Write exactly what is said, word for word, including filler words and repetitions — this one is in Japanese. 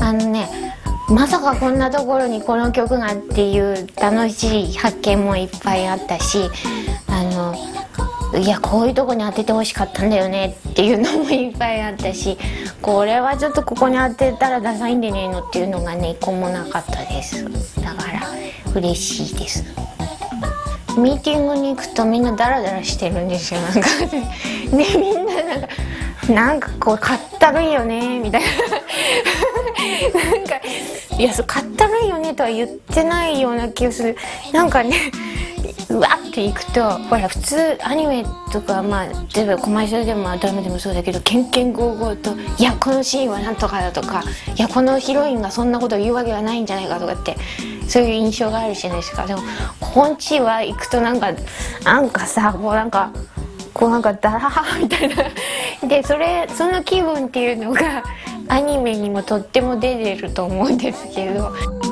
あのね、まさかこんなところにこの曲がっていう楽しい発見もいっぱいあったし、あのいやこういうとこに当ててほしかったんだよねっていうのもいっぱいあったし、これはちょっとここに当てたらダサいんでねえのっていうのがね一個もなかったです。だから嬉しいです。ミーティングに行くとみんなダラダラしてるんですよ。なんかね、みんななんかなんかこうかったるいよねみたいななんかいやそうかったるいよねとは言ってないような気がする。なんかねうわっていくと、ほら普通アニメとか、まあ例えばコマーシャルでもドラマでもそうだけど、けんけんごうごうといやこのシーンはなんとかだとか、いやこのヒロインがそんなことを言うわけがないんじゃないかとかってそういう印象があるじゃないですか。でもこんちは行くとなんかなんかさこうなんかこうなんかダラーみたいなで、それその気分っていうのがアニメにもとっても出てると思うんですけど。